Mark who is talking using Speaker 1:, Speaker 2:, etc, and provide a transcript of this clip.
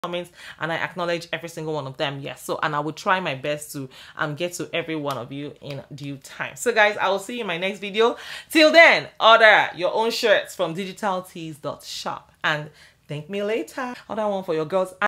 Speaker 1: comments, and I acknowledge every single one of them. Yes, so and I will try my best to get to every one of you in due time. So guys, I will see you in my next video. Till then, order your own shirts from digitaltees.shop and thank me later. Order one for your girls.